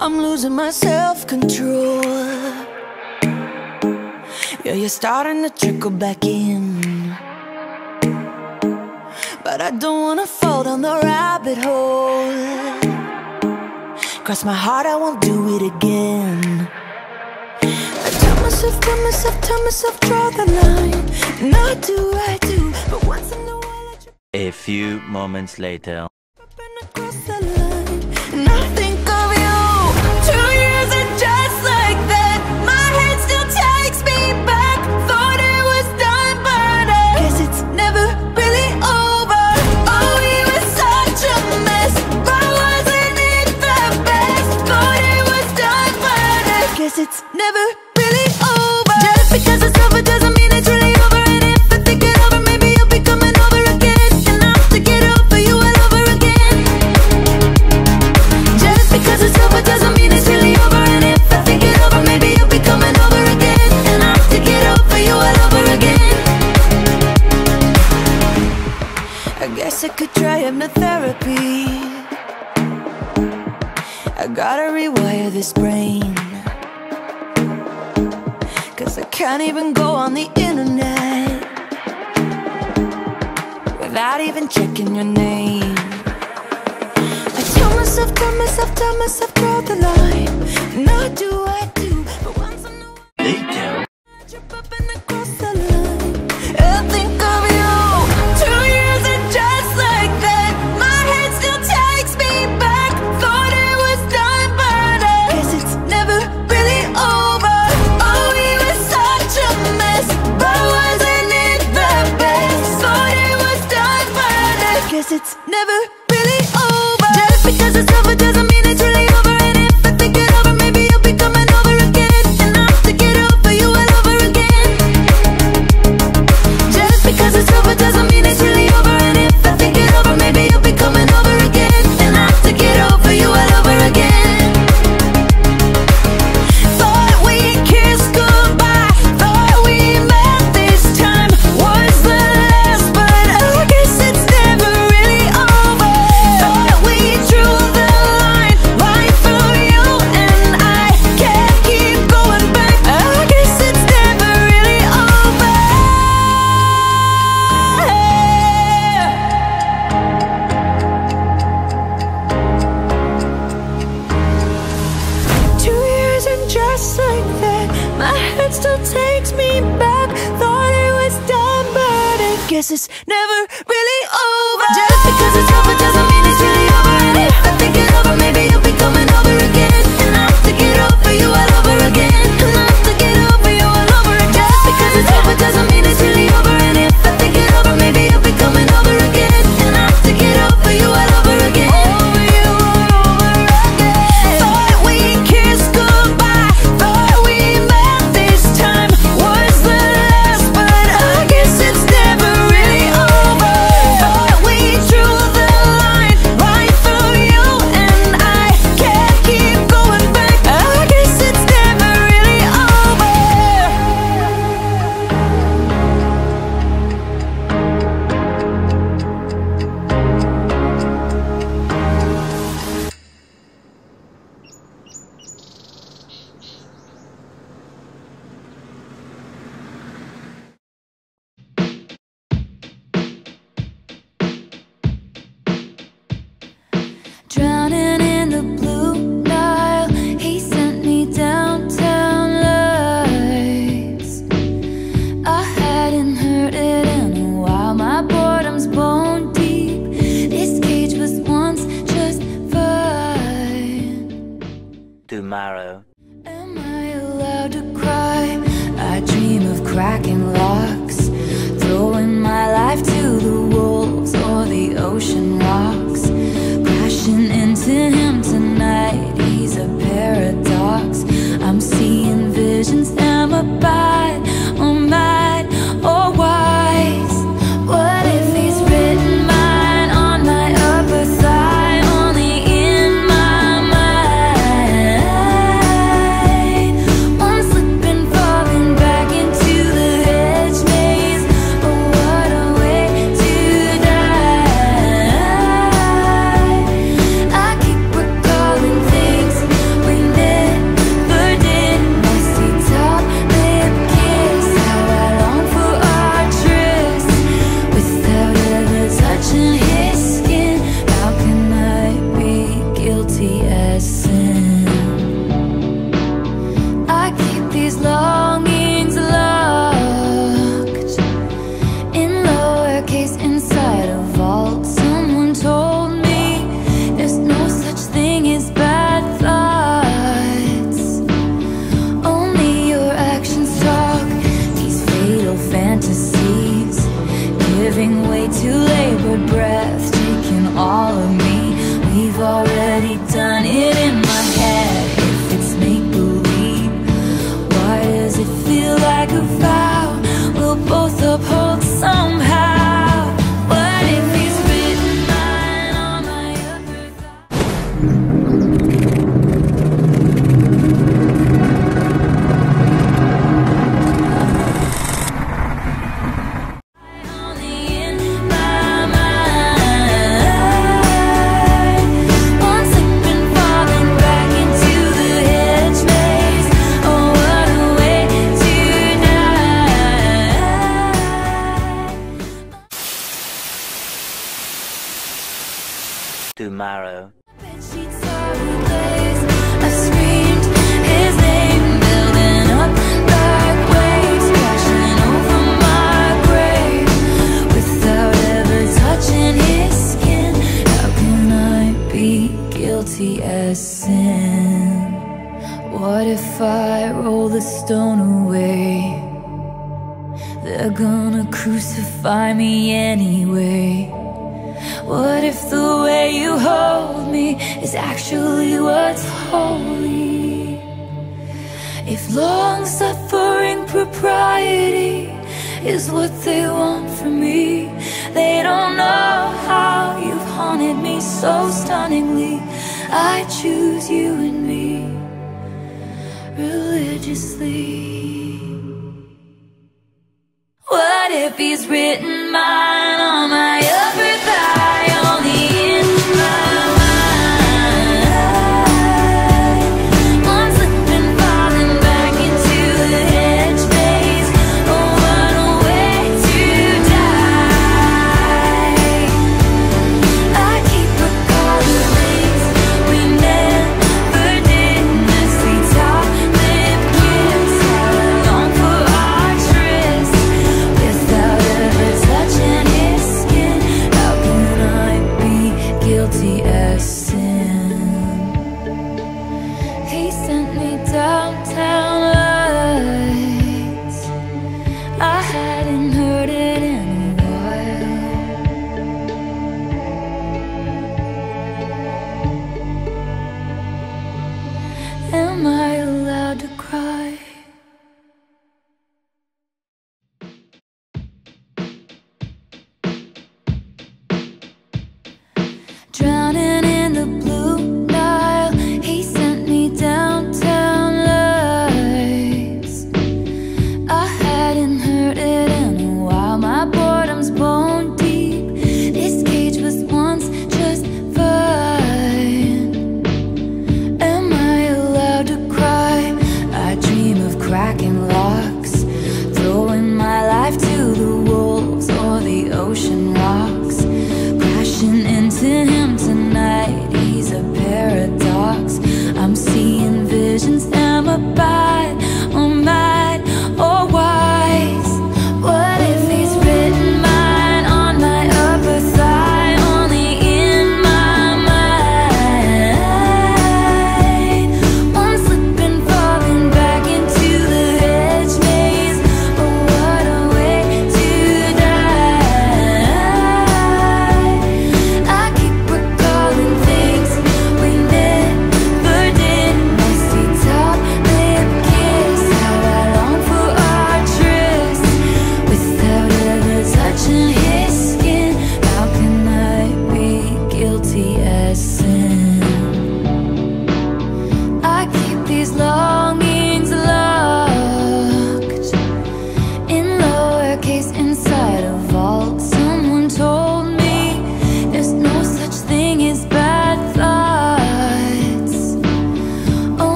I'm losing my self-control. Yeah, you're starting to trickle back in, but I don't wanna fall down the rabbit hole. Cross my heart, I won't do it again. I tell myself, draw the line. Not do I do, but once in a while I trip. A few moments later. Across the line, and I think of you. 2 years and just like that, my head still takes me back. Thought it was done, but I guess it's never really over. Oh, we were such a mess, but wasn't it the best? Thought it was done, but I guess it's never really over. Just because it's over doesn't mean it's really over. And if I think it over, maybe you'll be coming over again. And I have to get over you all over again. Just because it's over doesn't mean it's really over. And if I think it over, maybe you'll be coming over again. And I have to get over you all over again. I guess I could try hypnotherapy. I gotta rewire this brain, 'cause I can't even go on the internet without even checking your name. I tell myself, draw the line. Not do I do, but once I know Later. I trip up and I cross the line. I think of you. 2 years and just like that, my head still takes me back. Thought it was done, but I guess it's never really over. Oh, we were such a mess, but wasn't it the best? Thought it was done, but I guess it's never really over. Just because it's over doesn't mean it's really over. And if I think it over, maybe you'll be coming over again. And I have to get over you all over again. Just because it's over doesn't mean it's really over. And if I think it over, maybe you'll be coming over again. And I have to get over you all over again. Thought we kissed goodbye, thought we met this time was the last, but I guess it's never really over. Thought we drew the line right through you, and I can't keep going back. I guess it's never really over. 2 years and just like that, my head still takes me back. Thought it was done, but I guess it's never really over. Just because it's over doesn't mean it's really over. And if I think it over, maybe you'll be coming over again. And I have to get over you all over again. And I have to get over you all over again. Just because it's over doesn't mean it's really over. And if I think it over, maybe you'll be coming over again. And I have to get over you all over again. Over you all over again. Thought we kissed goodbye, thought we met this time was the last, but I guess it's never really over. Thought we drew the line right through you, and I can't keep going back. I guess it's never really over. Drowning in the blue Nile, he sent me downtown lights. I hadn't heard it in a while, my boredom's bone deep. This cage was once just fine. Tomorrow. Am I allowed to cry? I dream of cracking locks, throwing my life to the wolves or the ocean rocks. Crashing into him tonight, he's a paradox. I'm seeing visions, am I bad or mad or wise? What if he's written mine on my upper thigh, only in my mind? One slipping, falling back into the hedge. as sin. I keep these longings locked in lowercase inside a vault. Someone told me there's no such thing as bad thoughts, only your actions talk. These fatal fantasies giving way to labored breath, taking all of me. We've already done it in my head. If it's make-believe, why does it feel like a vow we'll both uphold somehow? What if he's written mine on my upper only in my mind? One slip and falling back into the hedge maze. Oh, what a way to die. Tomorrow. Bedsheets are replaced. I've screamed his name, building up like waves, crashing over my grave without ever touching his skin. How can I be guilty as sin? What if I roll the stone away? They're gonna crucify me anyway. What if the way you hold me is actually what's holy? If long-suffering propriety is what they want from me, they don't know how you've haunted me so stunningly. I choose you and me religiously. What if he's written mine on my